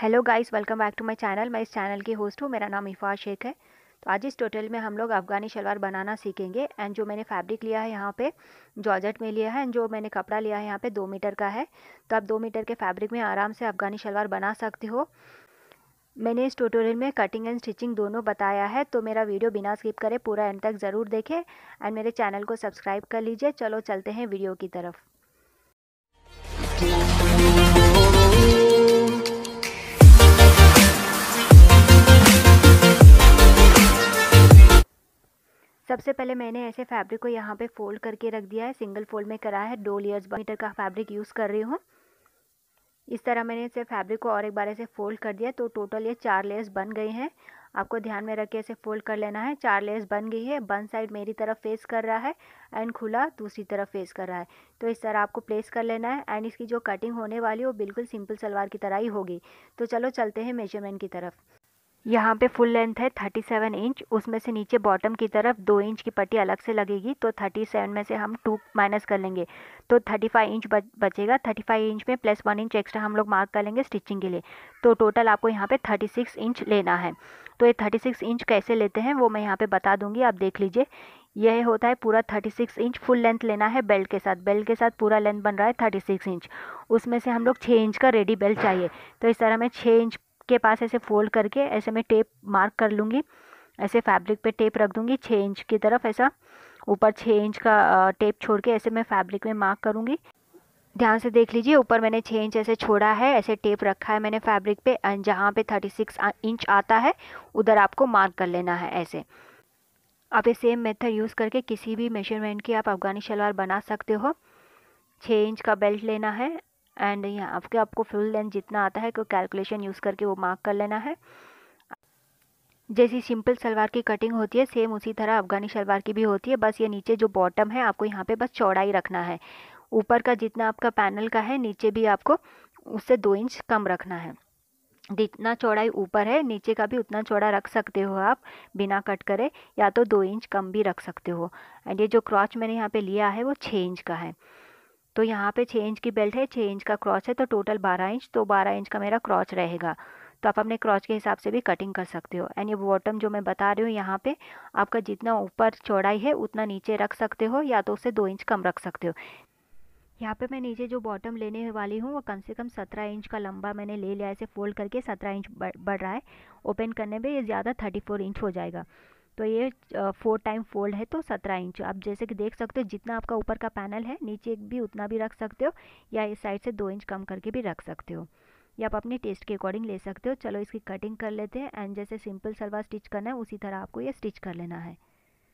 Hello guys, welcome back to my channel. मैं इस channel की होस्ट हूँ। मेरा नाम इफ़ा शेख है। तो आज इस ट्यूटोरियल में हम लोग अफ़गानी शलवार बनाना सीखेंगे। एंड जो मैंने फैब्रिक लिया है यहाँ पे जॉर्जेट में लिया है, एंड जो मैंने कपड़ा लिया है यहाँ पे 2 मीटर का है। तो आप 2 मीटर के फैब्रिक में आराम से अफ़गानी शलवार बना सकते हो। मैंने इस ट्यूटोरियल में कटिंग एंड स्टिचिंग दोनों बताया है, तो मेरा वीडियो बिना स्किप करे पूरा एंड तक ज़रूर देखें एंड मेरे चैनल को सब्सक्राइब कर लीजिए। चलो चलते हैं वीडियो की तरफ। सबसे पहले मैंने ऐसे फैब्रिक को यहाँ पे फोल्ड करके रख दिया है। सिंगल फोल्ड में करा है। 2 लेयर्स मीटर का फैब्रिक यूज़ कर रही हूँ। इस तरह मैंने इसे फैब्रिक को और एक बार ऐसे फोल्ड कर दिया, तो टोटल ये 4 लेयर्स बन गई हैं। आपको ध्यान में रख के ऐसे फोल्ड कर लेना है। 4 लेयर्स बन गई है। वन साइड मेरी तरफ फेस कर रहा है एंड खुला दूसरी तरफ फेस कर रहा है। तो इस तरह आपको प्लेस कर लेना है। एंड इसकी जो कटिंग होने वाली है वो बिल्कुल सिंपल सलवार की तरह ही होगी। तो चलो चलते हैं मेजरमेंट की तरफ। यहाँ पे फुल लेंथ है 37 इंच। उसमें से नीचे बॉटम की तरफ 2 इंच की पट्टी अलग से लगेगी। तो 37 में से हम 2 माइनस कर लेंगे तो 35 इंच बचेगा। 35 इंच में प्लस 1 इंच एक्स्ट्रा हम लोग मार्क कर लेंगे स्टिचिंग के लिए। तो टोटल आपको यहाँ पे 36 इंच लेना है। तो ये 36 इंच कैसे लेते हैं वो मैं यहाँ पे बता दूंगी, आप देख लीजिए। यह होता है पूरा 36 इंच फुल लेंथ लेना है बेल्ट के साथ। बेल्ट के साथ पूरा लेंथ बन रहा है 36 इंच। उसमें से हम लोग 6 इंच का रेडी बेल्ट चाहिए। तो इस तरह मैं 6 इंच के पास ऐसे फोल्ड करके ऐसे मैं टेप मार्क कर लूँगी। ऐसे फैब्रिक पे टेप रख दूँगी 6 इंच की तरफ। ऐसा ऊपर 6 इंच का टेप छोड़ के ऐसे मैं फैब्रिक में मार्क करूँगी। ध्यान से देख लीजिए, ऊपर मैंने 6 इंच ऐसे छोड़ा है, ऐसे टेप रखा है मैंने फैब्रिक पे। एंड जहाँ पे 36 इंच आता है उधर आपको मार्क कर लेना है ऐसे। आप ये सेम मेथड यूज़ करके किसी भी मेजरमेंट की आप अफ़गानी शलवार बना सकते हो। 6 इंच का बेल्ट लेना है एंड यहाँ आपको फुल लेंथ जितना आता है को कैलकुलेशन यूज़ करके वो मार्क कर लेना है। जैसी सिंपल सलवार की कटिंग होती है सेम उसी तरह अफ़गानी शलवार की भी होती है। बस ये नीचे जो बॉटम है आपको यहाँ पे बस चौड़ाई रखना है। ऊपर का जितना आपका पैनल का है नीचे भी आपको उससे 2 इंच कम रखना है। जितना चौड़ाई ऊपर है नीचे का भी उतना चौड़ा रख सकते हो आप बिना कट करे, या तो 2 इंच कम भी रख सकते हो। एंड ये जो क्रॉच मैंने यहाँ पे लिया है वो 6 इंच का है। तो यहाँ पे 6 इंच की बेल्ट है, 6 इंच का क्रॉच है, तो टोटल 12 इंच। तो 12 इंच का मेरा क्रॉच रहेगा। तो आप अपने क्रॉच के हिसाब से भी कटिंग कर सकते हो। एंड ये बॉटम जो मैं बता रही हूँ यहाँ पे आपका जितना ऊपर चौड़ाई है उतना नीचे रख सकते हो, या तो उससे 2 इंच कम रख सकते हो। यहाँ पे मैं नीचे जो बॉटम लेने वाली हूँ वो कम से कम 17 इंच का लंबा मैंने ले लिया। ऐसे फोल्ड करके 17 इंच बढ़ रहा है। ओपन करने में ये ज़्यादा 34 इंच हो जाएगा। तो ये 4 टाइम फोल्ड है तो 17 इंच। आप जैसे कि देख सकते हो जितना आपका ऊपर का पैनल है नीचे भी उतना भी रख सकते हो, या इस साइड से 2 इंच कम करके भी रख सकते हो। या आप अपने टेस्ट के अकॉर्डिंग ले सकते हो। चलो इसकी कटिंग कर लेते हैं। एंड जैसे सिंपल सलवार स्टिच करना है उसी तरह आपको ये स्टिच कर लेना है।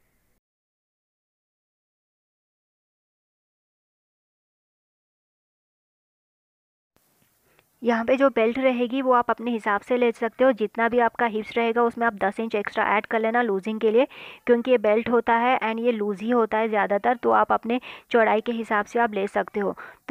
यहाँ पे जो बेल्ट रहेगी वो आप अपने हिसाब से ले सकते हो। जितना भी आपका हिप्स रहेगा उसमें आप 10 इंच एक्स्ट्रा ऐड कर लेना लूजिंग के लिए, क्योंकि ये बेल्ट होता है एंड ये लूज ही होता है ज़्यादातर। तो आप अपने चौड़ाई के हिसाब से आप ले सकते हो। तो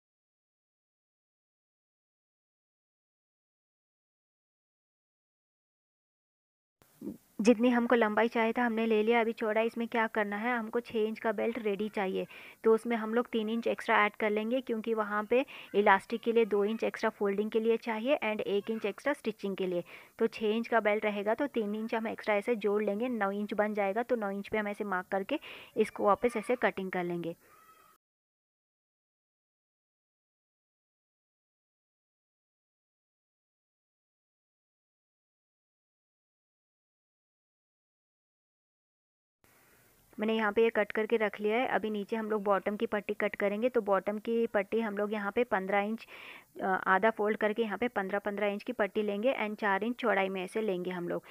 जितनी हमको लंबाई चाहिए था हमने ले लिया। अभी चौड़ाई इसमें क्या करना है, हमको 6 इंच का बेल्ट रेडी चाहिए। तो उसमें हम लोग 3 इंच एक्स्ट्रा ऐड कर लेंगे, क्योंकि वहाँ पे इलास्टिक के लिए 2 इंच एक्स्ट्रा फोल्डिंग के लिए चाहिए एंड 1 इंच एक्स्ट्रा स्टिचिंग के लिए। तो 6 इंच का बेल्ट रहेगा तो 3 इंच हम एक्स्ट्रा ऐसे जोड़ लेंगे। 9 इंच बन जाएगा। तो 9 इंच पर हम ऐसे मार्क करके इसको वापस ऐसे कटिंग कर लेंगे। मैंने यहाँ पे ये कट करके रख लिया है। अभी नीचे हम लोग बॉटम की पट्टी कट करेंगे। तो बॉटम की पट्टी हम लोग यहाँ पे 15 इंच आधा फोल्ड करके यहाँ पे 15 इंच की पट्टी लेंगे एंड 4 इंच चौड़ाई में ऐसे लेंगे हम लोग।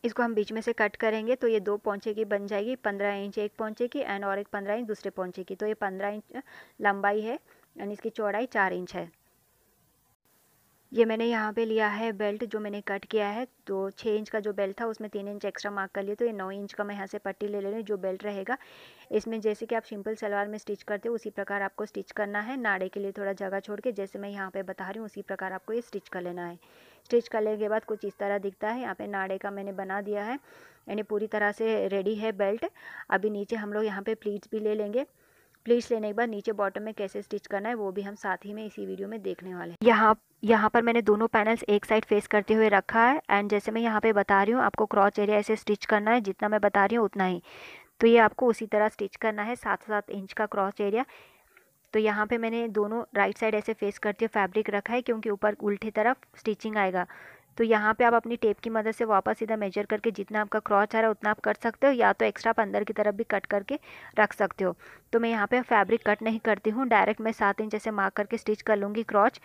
इसको हम बीच में से कट करेंगे तो ये 2 पोंचे की बन जाएगी। 15 इंच एक पोंचे की एंड और एक 15 इंच दूसरे पोंचे की। तो ये 15 इंच लंबाई है एंड इसकी चौड़ाई 4 इंच है। ये मैंने यहाँ पे लिया है बेल्ट जो मैंने कट किया है। तो 6 इंच का जो बेल्ट था उसमें 3 इंच एक्स्ट्रा मार्क कर लिया। तो ये 9 इंच का मैं यहाँ से पट्टी ले रही हूँ जो बेल्ट रहेगा। इसमें जैसे कि आप सिंपल सलवार में स्टिच करते हो उसी प्रकार आपको स्टिच करना है। नाड़े के लिए थोड़ा जगह छोड़ के, जैसे मैं यहाँ पे बता रही हूँ उसी प्रकार आपको ये स्टिच कर लेना है। स्टिच करने के बाद कुछ इस तरह दिखता है। यहाँ पे नाड़े का मैंने बना दिया है, यानी पूरी तरह से रेडी है बेल्ट। अभी नीचे हम लोग यहाँ पे प्लीट्स भी ले लेंगे। प्लीट्स लेने के बाद नीचे बॉटम में कैसे स्टिच करना है वो भी हम साथ ही में इसी वीडियो में देखने वाले हैं। यहाँ पर मैंने दोनों पैनल्स एक साइड फेस करते हुए रखा है एंड जैसे मैं यहाँ पे बता रही हूँ आपको क्रॉच एरिया ऐसे स्टिच करना है, जितना मैं बता रही हूँ उतना ही। तो ये आपको उसी तरह स्टिच करना है, 7-7 इंच का क्रॉच एरिया। तो यहाँ पे मैंने दोनों राइट साइड ऐसे फेस करते हुए फैब्रिक रखा है क्योंकि ऊपर उल्टी तरफ स्टिचिंग आएगा। तो यहाँ पे आप अपनी टेप की मदद से वापस सीधा मेजर करके जितना आपका क्रॉच आ रहा है उतना आप कर सकते हो, या तो एक्स्ट्रा आप अंदर की तरफ भी कट करके रख सकते हो। तो मैं यहाँ पे फैब्रिक कट नहीं करती हूँ, डायरेक्ट मैं 7 इंच ऐसे मार्क करके स्टिच कर लूँगी क्रॉच।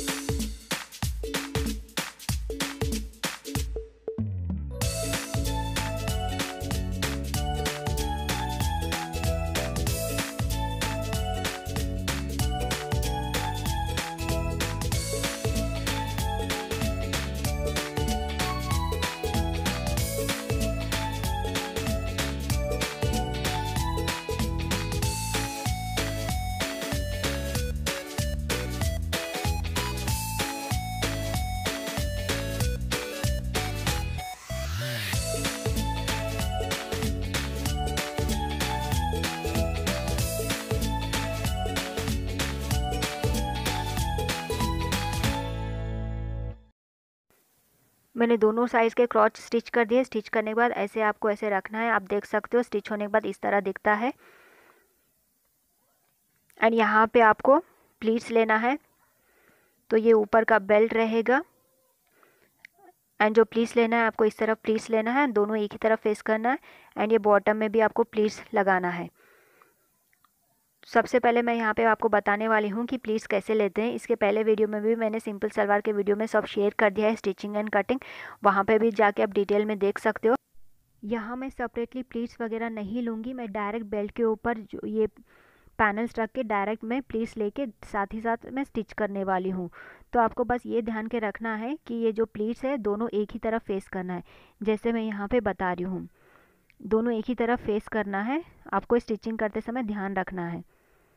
मैंने दोनों साइज़ के क्रॉच स्टिच कर दिए। स्टिच करने के बाद ऐसे आपको ऐसे रखना है, आप देख सकते हो स्टिच होने के बाद इस तरह दिखता है। एंड यहाँ पे आपको प्लीट्स लेना है, तो ये ऊपर का बेल्ट रहेगा एंड जो प्लीट्स लेना है आपको इस तरफ प्लीट्स लेना है, दोनों एक ही तरफ फेस करना है एंड ये बॉटम में भी आपको प्लीट्स लगाना है। सबसे पहले मैं यहाँ पे आपको बताने वाली हूँ कि प्लीट्स कैसे लेते हैं। इसके पहले वीडियो में भी मैंने सिंपल सलवार के वीडियो में सब शेयर कर दिया है, स्टिचिंग एंड कटिंग, वहाँ पे भी जाके आप डिटेल में देख सकते हो। यहाँ मैं सेपरेटली प्लीट्स वगैरह नहीं लूँगी, मैं डायरेक्ट बेल्ट के ऊपर जो ये पैनल्स रख के डायरेक्ट मैं प्लीट्स लेके साथ ही साथ मैं स्टिच करने वाली हूँ। तो आपको बस ये ध्यान के रखना है कि ये जो प्लीट्स है दोनों एक ही तरफ फेस करना है, जैसे मैं यहाँ पे बता रही हूँ दोनों एक ही तरफ फेस करना है, आपको स्टिचिंग करते समय ध्यान रखना है।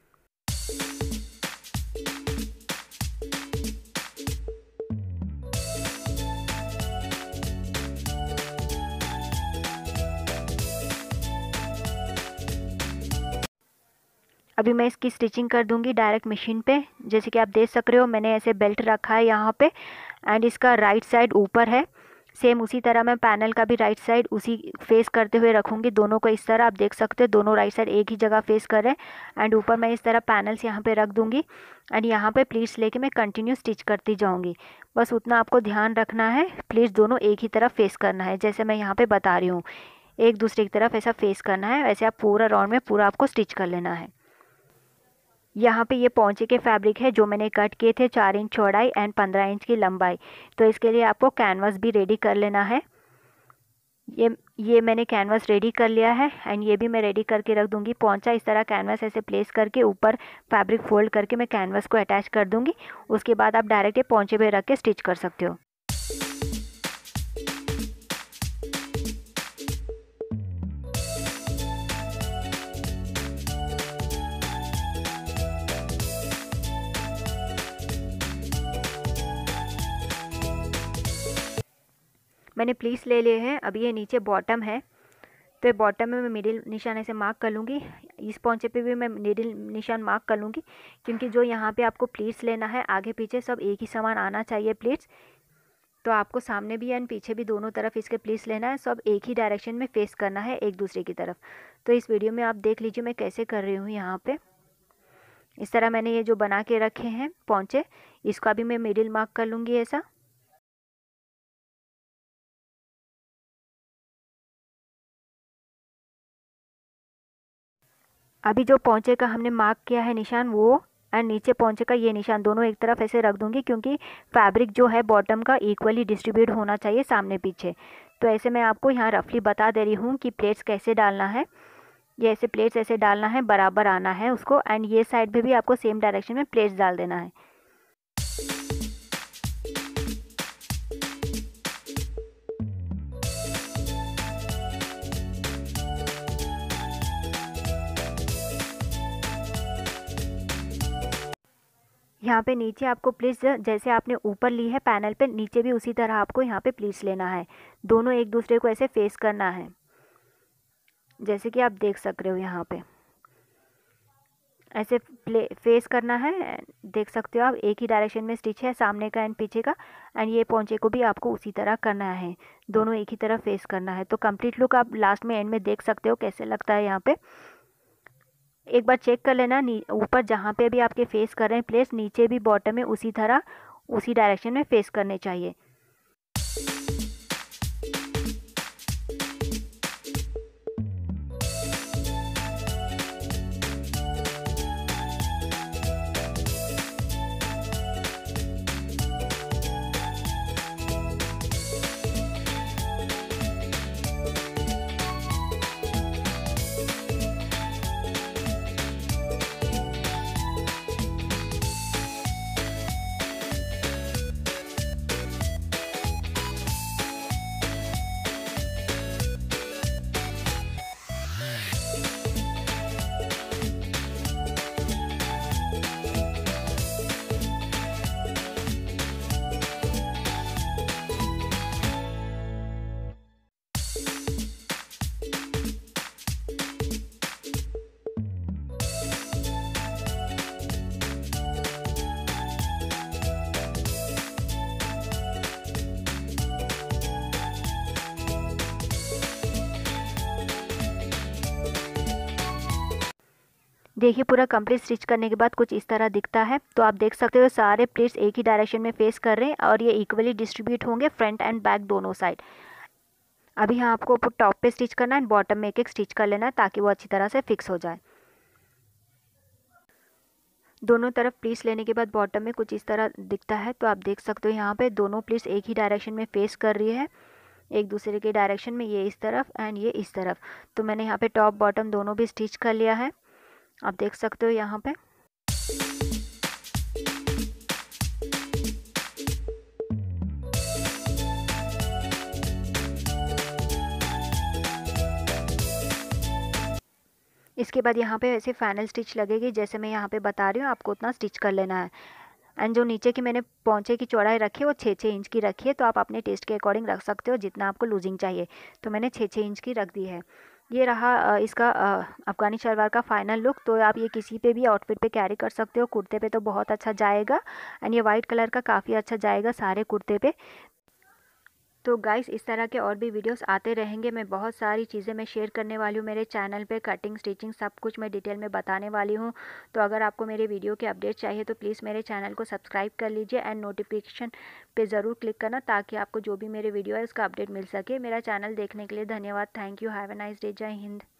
अभी मैं इसकी स्टिचिंग कर दूंगी डायरेक्ट मशीन पे। जैसे कि आप देख सक रहे हो मैंने ऐसे बेल्ट रखा है यहाँ पे एंड इसका राइट साइड ऊपर है। सेम उसी तरह मैं पैनल का भी राइट साइड उसी फेस करते हुए रखूँगी, दोनों को इस तरह आप देख सकते हो दोनों राइट साइड एक ही जगह फेस कर रहे हैं एंड ऊपर मैं इस तरह पैनल्स यहाँ पे रख दूँगी एंड यहाँ पे प्लीट्स लेके मैं कंटिन्यू स्टिच करती जाऊँगी। बस उतना आपको ध्यान रखना है, प्लीट्स दोनों एक ही तरफ फेस करना है, जैसे मैं यहाँ पर बता रही हूँ एक दूसरे की तरफ ऐसा फेस करना है, वैसे आप पूरा राउंड में पूरा आपको स्टिच कर लेना है। यहाँ पे ये पोंचे के फैब्रिक है जो मैंने कट किए थे 4 इंच चौड़ाई एंड 15 इंच की लंबाई। तो इसके लिए आपको कैनवास भी रेडी कर लेना है। ये मैंने कैनवास रेडी कर लिया है एंड ये भी मैं रेडी करके रख दूंगी। पोंचा इस तरह कैनवास ऐसे प्लेस करके ऊपर फैब्रिक फोल्ड करके मैं कैनवास को अटैच कर दूंगी। उसके बाद आप डायरेक्ट ये पोंचे पे रख के स्टिच कर सकते हो। मैंने प्लीट्स ले लिए हैं। अभी ये नीचे बॉटम है, तो ये बॉटम में मैं मिडिल निशान ऐसे मार्क कर लूँगी। इस पोंचे पे भी मैं मिडिल निशान मार्क कर लूँगी, क्योंकि जो यहाँ पे आपको प्लीट्स लेना है आगे पीछे सब एक ही समान आना चाहिए प्लीट्स। तो आपको सामने भी एंड पीछे भी दोनों तरफ इसके प्लीट्स लेना है, सब एक ही डायरेक्शन में फेस करना है एक दूसरे की तरफ। तो इस वीडियो में आप देख लीजिए मैं कैसे कर रही हूँ। यहाँ पर इस तरह मैंने ये जो बना के रखे हैं पोंचे, इसका भी मैं मिडिल मार्क कर लूँगी ऐसा। अभी जो पोंचे का हमने मार्क किया है निशान वो एंड नीचे पोंचे का ये निशान दोनों एक तरफ ऐसे रख दूंगी, क्योंकि फैब्रिक जो है बॉटम का इक्वली डिस्ट्रीब्यूट होना चाहिए सामने पीछे। तो ऐसे मैं आपको यहाँ रफली बता दे रही हूँ कि प्लेट्स कैसे डालना है। ये ऐसे प्लेट्स ऐसे डालना है, बराबर आना है उसको, एंड ये साइड पे भी आपको सेम डायरेक्शन में प्लेट्स डाल देना है। यहाँ पे नीचे आपको प्लीट्स जैसे आपने ऊपर ली है पैनल पे, नीचे भी उसी तरह आपको यहाँ पे प्लीट्स लेना है। दोनों एक दूसरे को ऐसे फेस करना है, जैसे कि आप देख सक रहे हो यहाँ पे ऐसे फेस करना है। देख सकते हो आप, एक ही डायरेक्शन में स्टिच है, सामने का एंड पीछे का, एंड ये पोंचे को भी आपको उसी तरह करना है, दोनों एक ही तरह फेस करना है। तो कंप्लीट लुक आप लास्ट में एंड में देख सकते हो कैसे लगता है। यहाँ पे एक बार चेक कर लेना, ऊपर जहाँ पे भी आपके फेस कर रहे हैं प्लेट्स, नीचे भी बॉटम में उसी तरह उसी डायरेक्शन में फेस करने चाहिए। देखिए पूरा कंप्लीट स्टिच करने के बाद कुछ इस तरह दिखता है। तो आप देख सकते हो सारे प्लेट्स एक ही डायरेक्शन में फेस कर रहे हैं और ये इक्वली डिस्ट्रीब्यूट होंगे फ्रंट एंड बैक दोनों साइड। अभी यहाँ आपको टॉप पे स्टिच करना है, बॉटम में एक एक स्टिच कर लेना है ताकि वो अच्छी तरह से फिक्स हो जाए। दोनों तरफ प्लीट्स लेने के बाद बॉटम में कुछ इस तरह दिखता है। तो आप देख सकते हो यहाँ पे दोनों प्लीट्स एक ही डायरेक्शन में फेस कर रही है, एक दूसरे के डायरेक्शन में, ये इस तरफ एंड ये इस तरफ। तो मैंने यहाँ पे टॉप बॉटम दोनों भी स्टिच कर लिया है, आप देख सकते हो यहाँ पे। इसके बाद यहाँ पे ऐसे फाइनल स्टिच लगेगी, जैसे मैं यहाँ पे बता रही हूँ आपको उतना स्टिच कर लेना है। एंड जो नीचे की मैंने पोंचे की चौड़ाई रखी है वो 6-6 इंच की रखी है। तो आप अपने टेस्ट के अकॉर्डिंग रख सकते हो जितना आपको लूजिंग चाहिए। तो मैंने 6-6 इंच की रख दी है। ये रहा इसका अफगानी शलवार का फाइनल लुक। तो आप ये किसी पे भी आउटफिट पे कैरी कर सकते हो, कुर्ते पे तो बहुत अच्छा जाएगा, एंड ये वाइट कलर का काफ़ी अच्छा जाएगा सारे कुर्ते पे। तो गाइस इस तरह के और भी वीडियोस आते रहेंगे। मैं बहुत सारी चीज़ें मैं शेयर करने वाली हूँ मेरे चैनल पे, कटिंग स्टिचिंग सब कुछ मैं डिटेल में बताने वाली हूँ। तो अगर आपको मेरे वीडियो के अपडेट चाहिए तो प्लीज़ मेरे चैनल को सब्सक्राइब कर लीजिए एंड नोटिफिकेशन पे ज़रूर क्लिक करना ताकि आपको जो भी मेरे वीडियो है उसका अपडेट मिल सके। मेरा चैनल देखने के लिए धन्यवाद। Thank you. Have a nice day. जय हिंद।